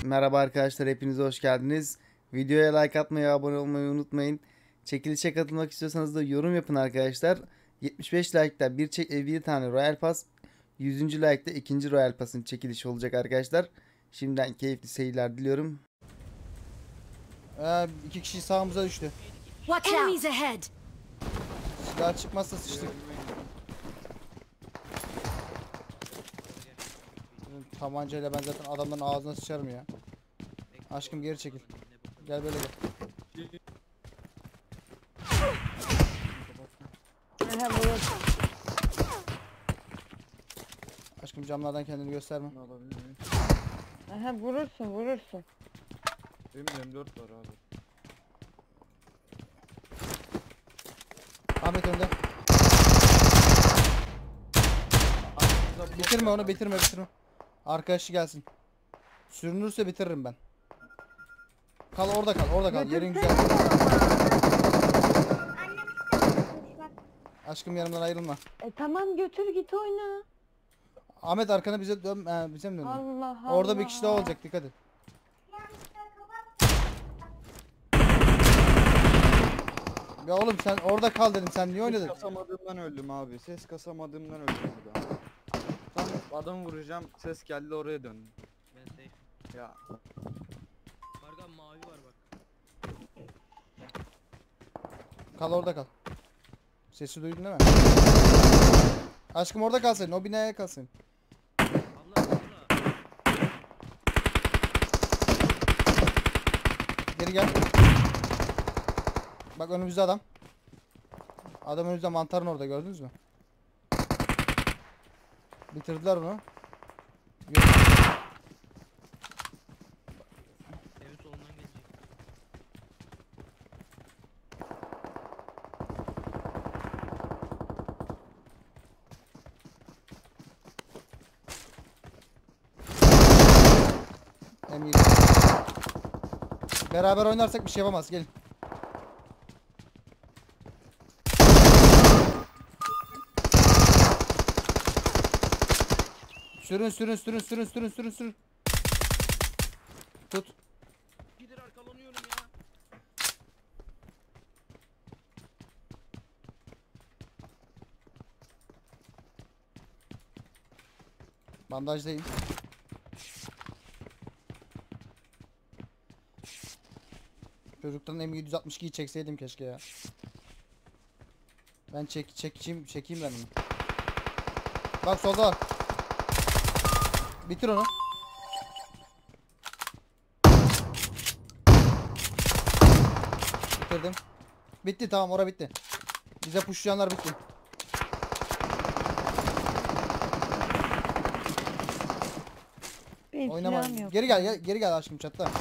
Merhaba arkadaşlar, hepiniz hoş geldiniz. Videoya like atmayı, abone olmayı unutmayın. Çekilişe katılmak istiyorsanız da yorum yapın arkadaşlar. 75 like'da bir tane Royal Pass, 100. like'da ikinci Royal Pass'ın çekilişi olacak arkadaşlar. Şimdiden keyifli seyirler diliyorum. İki kişi sağımıza düştü. Enemies ahead. Silah çıkmazsa sıçtık. Tabancayla ben zaten adamların ağzına sıçarım ya. Aşkım geri çekil. Gel böyle gel. Aşkım camlardan kendini gösterme. Aha vurursun. Benim M4 var abi. Ahmet önde. Bitirme onu, bitirme. Arkadaşı gelsin. Sürünürse bitiririm ben. Kal orada kal. Yerin güzel. Aşkım yanımdan ayrılma. Tamam götür git oyna. Ahmet arkana bize dön, bize mi döndün? Allah Allah. Orada bir kişi daha olacak, dikkat et. Ya oğlum sen orada kal dedim, sen niye oynadın? Ses kasamadığımdan öldüm abi. Ses kasamadığımdan öldüm burada. Tam adam vuracağım, ses geldi oraya döndüm. Ben safe. Ya Marga mavi var bak. Kal orada kal. Sesi duydun değil mi? Aşkım orada kalsın, o binaya kalsın. Abla. Geri gel. Bak önümüzde adam. Adam önümüzde, mantarın orada, gördünüz mü? Bitirdiler onu. Yok. Evin solundan gelecek. Emir. Beraber oynarsak bir şey yapamaz, gelin. Sürün. Tut. Gider arkalanıyorum ya. Bandajdayım. Çocuktan M762'yi çekseydim keşke ya. Ben çekeyim ben onu. Bak solda var. Bitir onu. Bitirdim. Bitti, tamam, ora bitti. Bize pushlayanlar bitti. Benim Oynama. silahım yok. Geri gel aşkım, çatla.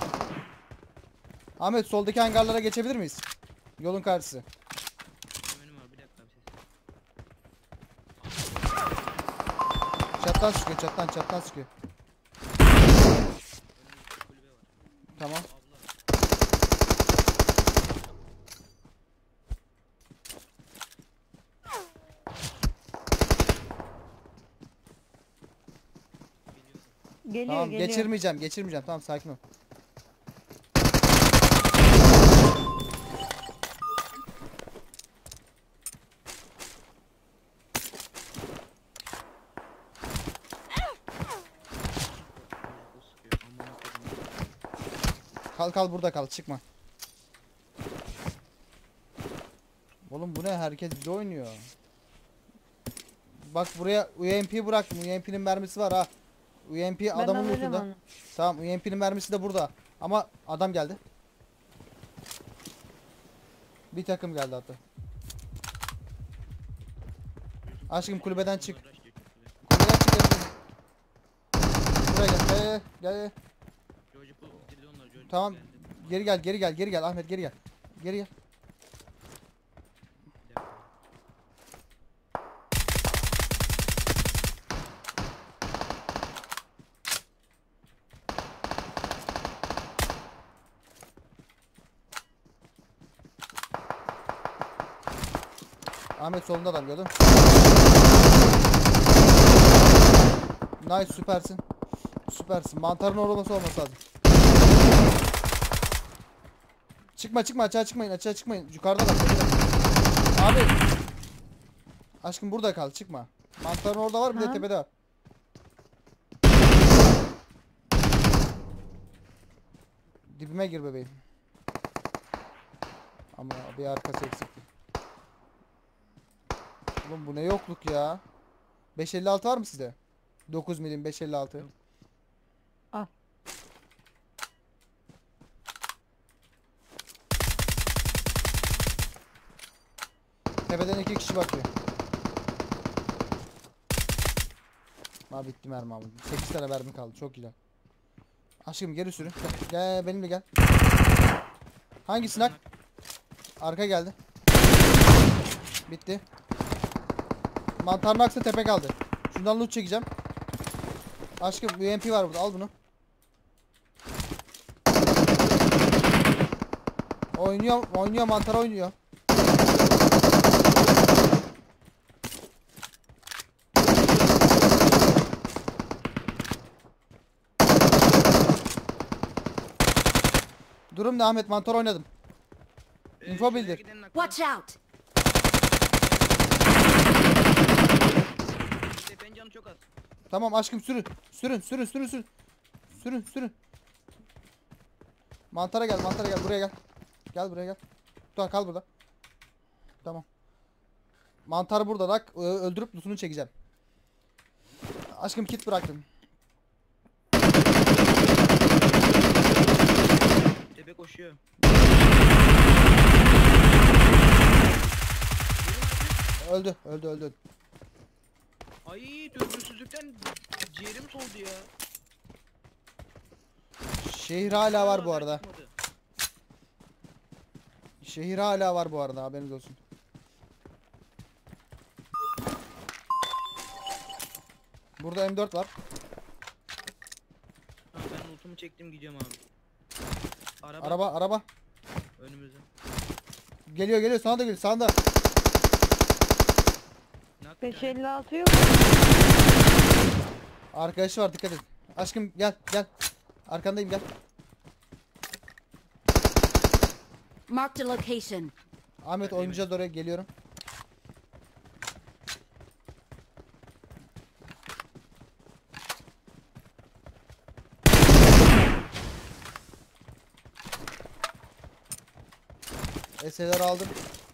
Ahmet soldaki hangarlara geçebilir miyiz? Yolun karşısı. Önüm var, bir dakika bir ses. Çattan sıkıyor. Önümüzde kulübe var. Tamam. Abla. Geliyorum. Tamam, Geliyor. geçirmeyeceğim. Tamam, sakin ol. O sıkıyor. Amına koyayım. Kal burada kal, çıkma. Oğlum bu ne, herkes bize oynuyor. Bak buraya UMP bıraktım. UMP'nin mermisi var ha. UMP Ben adamın alırım lootunda. onu. Tamam, UMP'nin mermisi de burada. Ama adam geldi. Bir takım geldi hatta. Aşkım kulübeden çık. Uğraş diyor çok güzel. Kulübeden çık. Buraya gel. George Pool bitirdi onlar. George Tamam. geldi. Geri gel Ahmet, geri gel. Geri gel. Bir dakika. Ahmet solunda adam gördün. Nice, süpersin. Süpersin. Mantarın olması lazım. Çıkma açığa çıkmayın. Yukarıda kal. Abi. Aşkım burada kal, çıkma. Mantarın orada var, bir de Tamam. tepede var. Dibime gir bebeğim. Ama bir arkası eksik. Oğlum bu ne yokluk ya. 556 var mı sizde? 9 milim 556. Yok. Al. Tepeden 2 kişi bakıyor. Abi bitti mermi abi. 8 tane mermi kaldı. Çok güzel. Aşkım geri sürün. Gel benimle gel. Hangisi nak? Arka geldi. Bitti. Mantar naksa tepe kaldı. Şundan loot çekeceğim. Aşkım UMP var burada, al bunu. Oynuyor mantar oynuyor. Durum ne Ahmet, mantar oynadım. Info şuraya bildir. gidenin hakkında. Watch out! Tepenin canı çok az. Tamam aşkım sürün. Sürün. Mantara gel buraya gel. Gel buraya gel. Dur kal burada. Tamam. Mantar burada bak, öldürüp lootunu çekeceğim. Aşkım kit bıraktım. Tepe koşuyor. Öldü. Ay dürbünsüzlükten ciğerim soldu ya. Şehir hala var bu Aa, arada. çıkmadı. Şehir hala var bu arada, haberiniz olsun. Burada M4 var. Ha, ben lootumu çektim, gidiyorum abi. Araba. Önümüzde. Geliyor sana da geliyor, sağında. Nak bir tane. 556 yok. Arkadaşı var, dikkat et. Aşkım gel. Arkandayım, gel. Marked a location. Ahmet oynayacağız, oraya geliyorum. SLR aldım.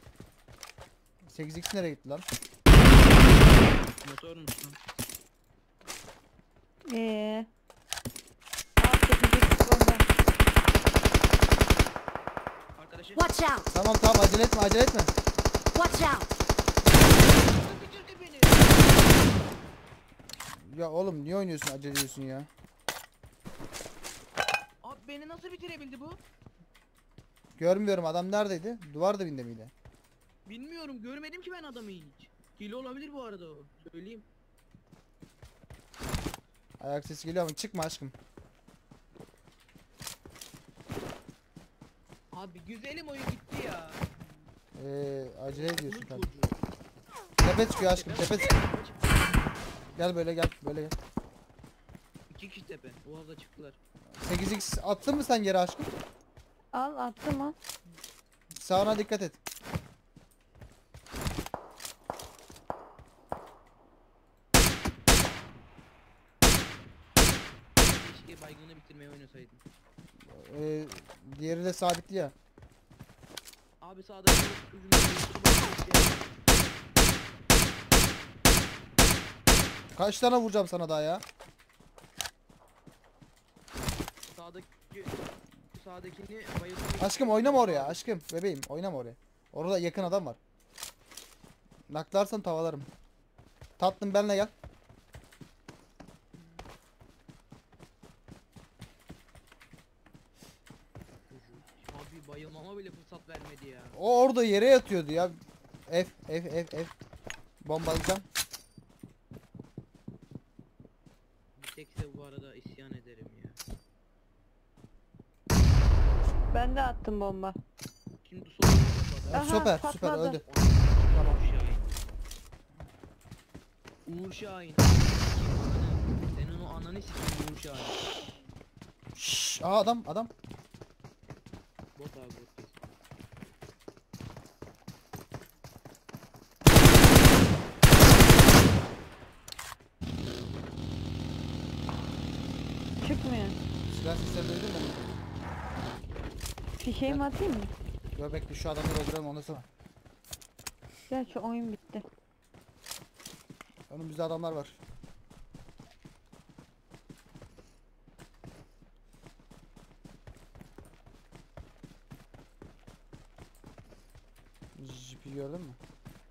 8x nereye gitti lan? Motor musun? Al 8x bomba. Arkadaşı. Watch out! Tamam acele etme. Watch out! Bitirdi beni. Ya oğlum niye oynuyorsun, acele ediyorsun ya? Abi beni nasıl bitirebildi bu? Görmüyorum, adam neredeydi? Duvar dibinde miydi? Bilmiyorum, görmedim ki ben adamı hiç. Hile olabilir bu arada o. Söyleyeyim. Ayak sesi geliyor ama çıkma aşkım. Abi güzelim oyun gitti ya. Acele ediyorsun Bunun kanka. çocuğu. Tepe çıkıyor aşkım, tepe çıkıyor. Tepe çıktı. Gel böyle gel. 2 kişi tepe. Boğaz'a çıktılar. 8x attın mı sen yere aşkım? Al attım al. Sağına dikkat et. Keşke baygını bitirmeyi oynasaydım. Diğeri de sabitli ya. Abi sağda bir Kaç tane vuracağım sana daha ya? sağdakini bayıldım. Aşkım oynama oraya aşkım, bebeğim oynama oraya. Orada yakın adam var. Naklarsan tavalarım. Tatlım benle gel. Abi bayılmama bile fırsat vermedi ya. O orada yere yatıyordu ya. F. Bombalayacağım. Bir tekse bu arada isyan ederim ya. Ben de attım bomba. Şimdi sol topladı. Aha, Süper patladı. öldü. Tamam. Uğur Şahin. Uğur Şahin. Senin o Ananı sikeyim bu uşağı. Şşş. Aa adam. Bot abi bot kesin. Çıkmıyor. Silah sesleri duydun mu? Fişeği mi atayım mı? Yo bekle şu adamları öldürelim ondan sonra. Gel şu oyun bitti. Önümüzde adamlar var. Jipi gördün mü?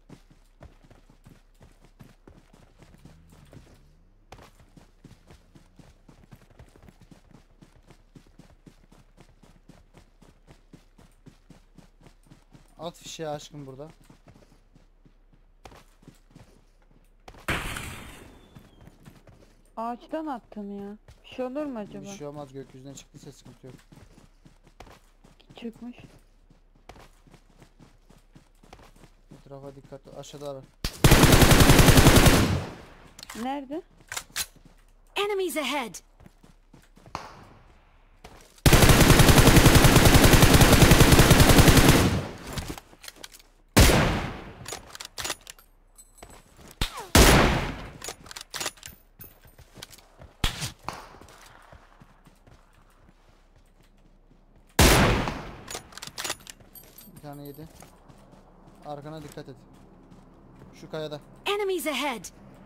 At fişeği aşkım burada. Ağaçtan attım ya. Bir şey olur mu acaba? Bir şey olmaz, gökyüzüne çıktıysa sıkıntı yok. Çıkmış. Etrafa dikkat, aşağıda var. Nerede? Enemies ahead! Bir tane yedi. Arkana dikkat et. Şu kayada. Enemies ahead!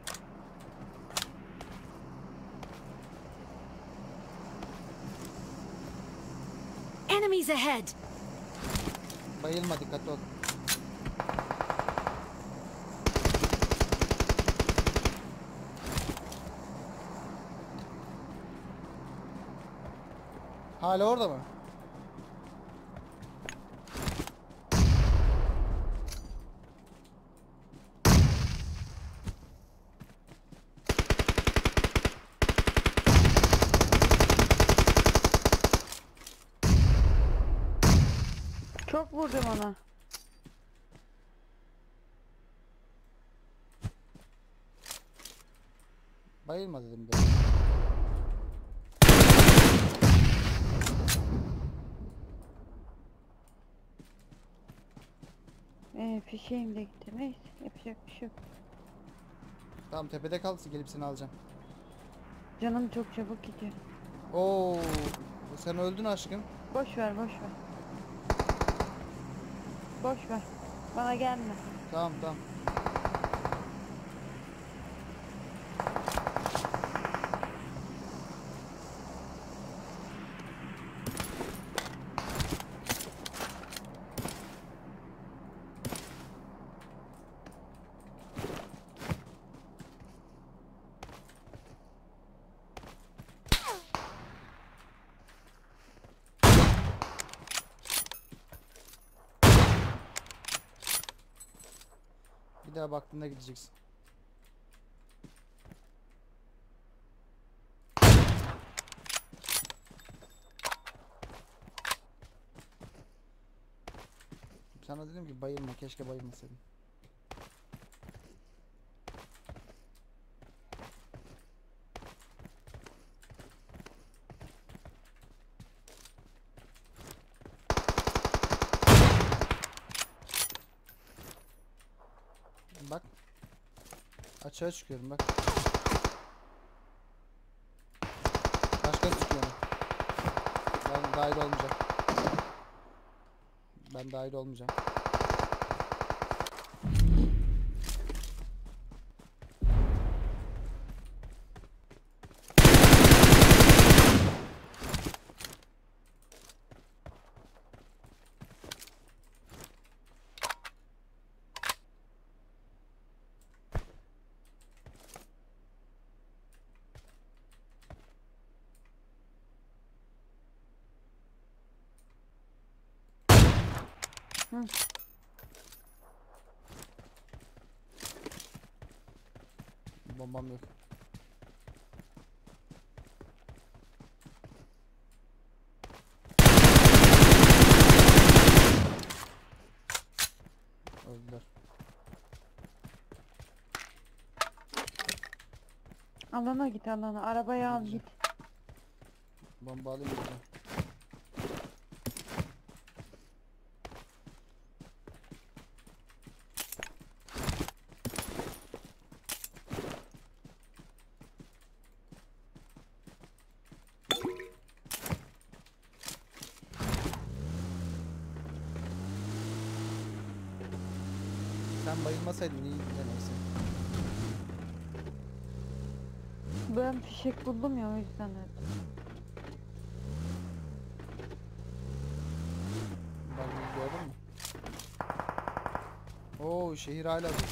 Enemies ahead! Bayılma, dikkatli ol. Hala orada mı? Çok vurdum ona. Bayılma dedim de. Fişeğim de gitti. Neyse yapacak bir şey yok. Tamam, tepede kal, gelip seni alacağım. Canım çok çabuk gidiyor. Oo, sen öldün aşkım. Boş ver boş ver. Boş ver. Bana gelme. Tamam. Bir daha baktığında gideceksin. Sana dedim ki bayılma, keşke bayılmasaydın. Bak. Açığa çıkıyorum bak. Başka çıkıyorum. Ben dahil olmayacağım. Ben dahil olmayacağım. Hı. Bombam yok. Öldüler. Alana git alana. Arabaya al Gideceğim. git. Bomba alayım gideceğim. Sen bayılmasaydın iyiydi de neyse. Ben fişek buldum ya o yüzden öldüm. Bak gördün mü? Oo şehir hala dolu.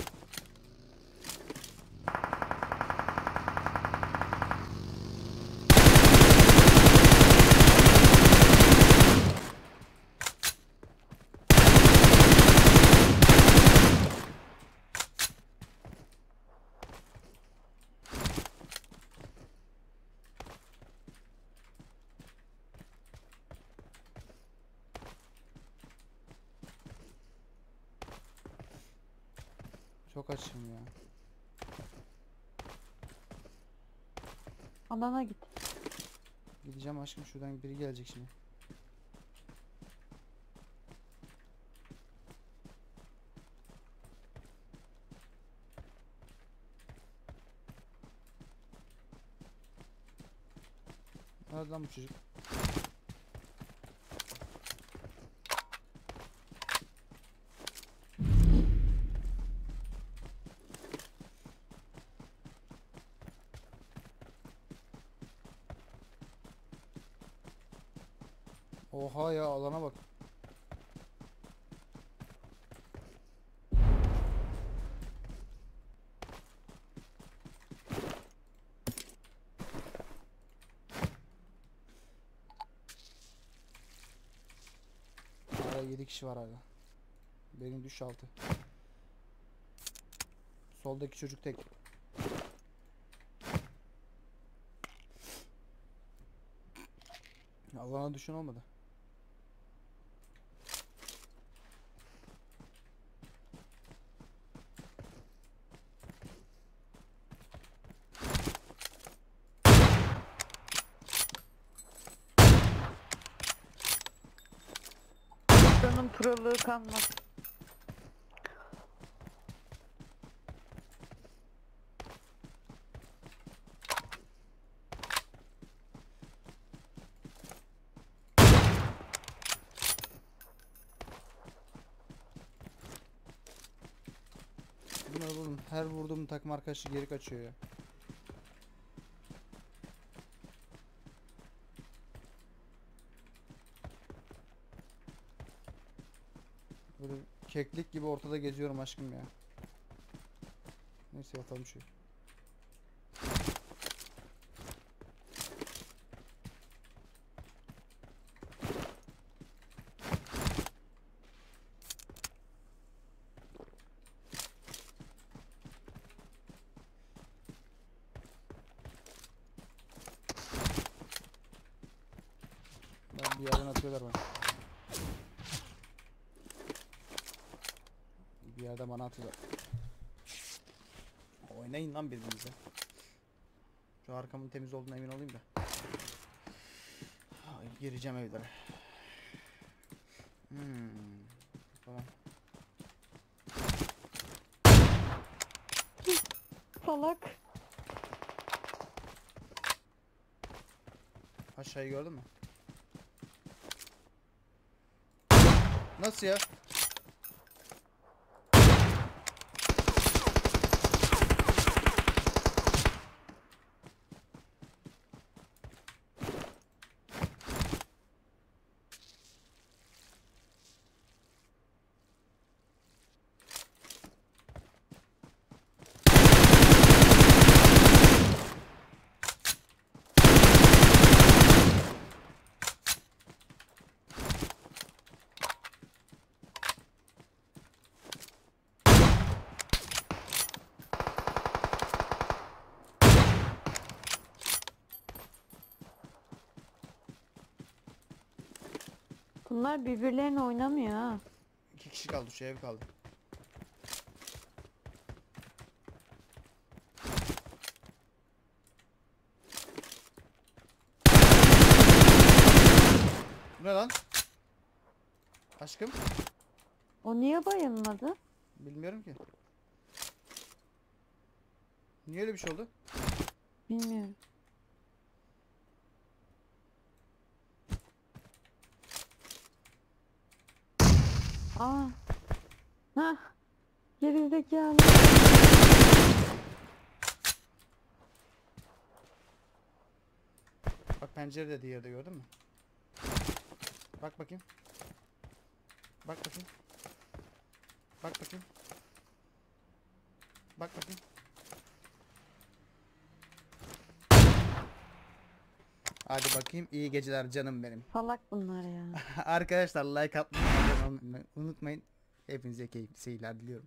Çok açım ya. Alana git. Gideceğim aşkım, şuradan biri gelecek şimdi. Nerede lan bu çocuk? Oha ya, alana bak. Hala 7 kişi var hala. Benim düş 6. Soldaki çocuk tek. Alana düşün olmadı. Buranın prolığı kalmaz. Bu ne oğlum? Her vurduğum takım arkadaşı geri kaçıyor ya. Böyle keklik gibi ortada geziyorum aşkım ya. Neyse yapalım şu. Bir yerden atıyorlar bana. Bir yerden bana atıyorlar. Oynayın lan birbirinize. Şu arkamın temiz olduğuna emin olayım da. Ay, gireceğim evlere. Tamam. Salak. Aşağıyı gördün mü? Nasıl ya? Bunlar birbirlerine oynamıyor ha. 2 kişi kaldı, şu ev kaldı. ne lan? Aşkım? O niye bayılmadı? Bilmiyorum ki. Niye öyle bir şey oldu? Bilmiyorum. Aa. Hah. Gerizekalı. Bak pencere de diğerde gördün mü? Bak bakayım. Bak bakayım. Bak bakayım. Bak bakayım. Hadi bakayım. İyi geceler canım benim. Salak bunlar ya. Arkadaşlar like atmayı abone olmayı unutmayın. Hepinize keyifli seyirler diliyorum.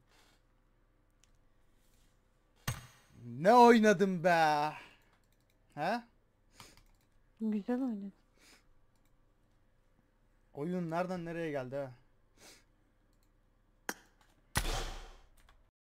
Ne oynadım be? Ha? Güzel oynadı. Oyun nereden nereye geldi ha?